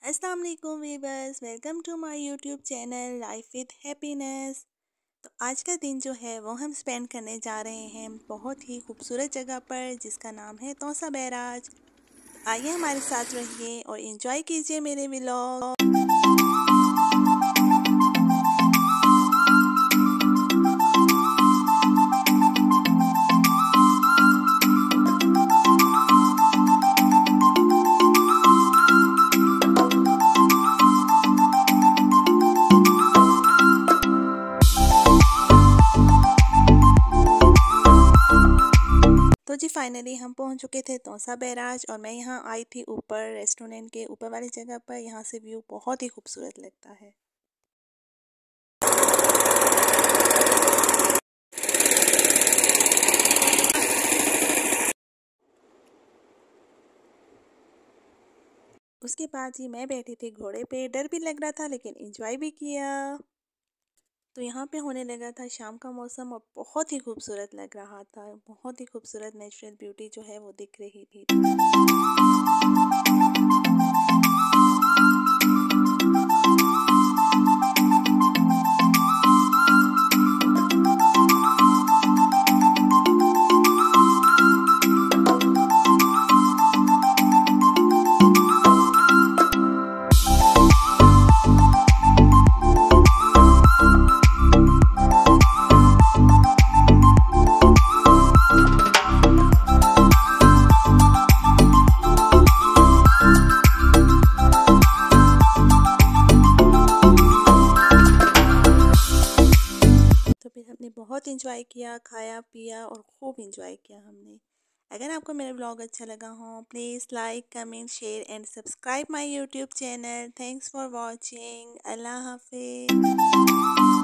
अस्सलाम वालेकुम viewers, welcome to my YouTube channel life with happiness. तो आज का दिन जो है वो हम स्पेंड करने जा रहे हैं बहुत ही खूबसूरत जगह पर जिसका नाम है तौंसा बैराज। तो आइए हमारे साथ रहिए और एंजॉय कीजिए मेरे व्लॉग। तो जी फाइनली हम पहुंच चुके थे तौंसा बैराज और मैं यहाँ आई थी ऊपर रेस्टोरेंट के ऊपर वाली जगह पर। यहाँ से व्यू बहुत ही खूबसूरत लगता है। उसके बाद जी मैं बैठी थी घोड़े पे, डर भी लग रहा था लेकिन एंजॉय भी किया। तो यहाँ पे होने लगा था शाम का मौसम और बहुत ही खूबसूरत लग रहा था। बहुत ही खूबसूरत नेचुरल ब्यूटी जो है वो दिख रही थी। हमने बहुत इंजॉय किया, खाया पिया और खूब इंजॉय किया हमने। अगर आपको मेरा व्लॉग अच्छा लगा हो please like comment share and subscribe my YouTube channel. Thanks for watching. अल्लाह हाफिज़।